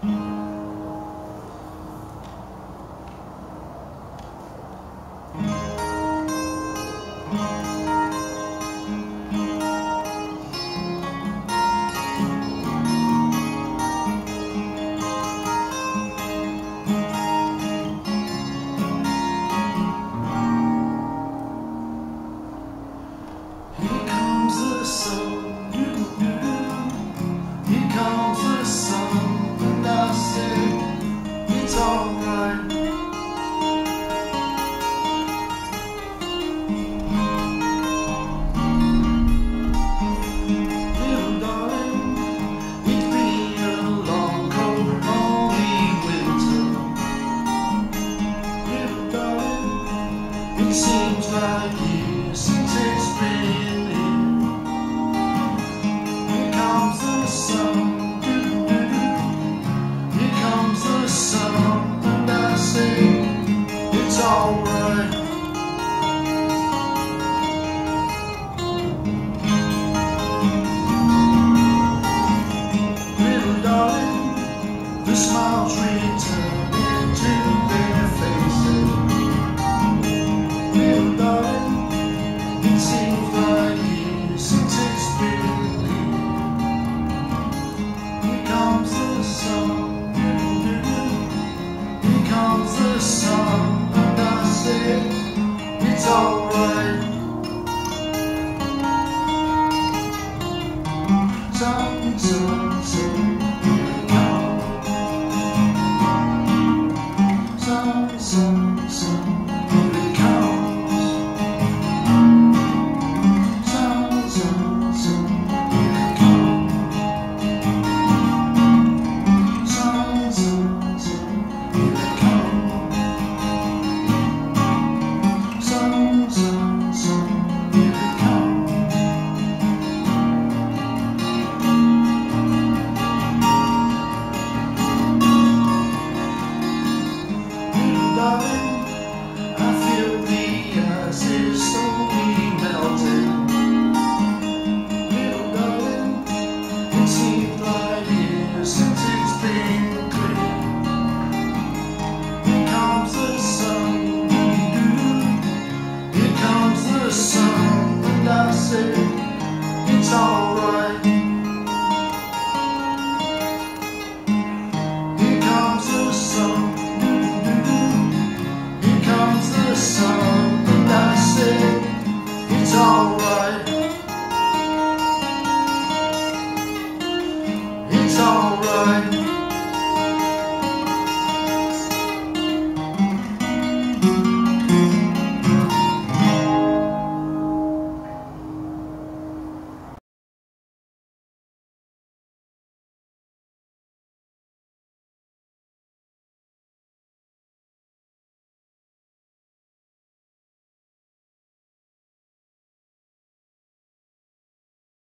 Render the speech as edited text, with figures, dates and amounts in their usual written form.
Seems like years since it's been here. Here comes the sun, here comes the sun, and I say it's alright. Little darling, the smiles return into their faces. Little darling, it seems like years since it's been here. Here comes the sun, here comes the sun, and I say it's alright. Sun, sun, sun, here it comes. Sun, sun, sun, here it comes. It's alright. Here comes the sun, here comes the sun, and I say it's alright. It's alright.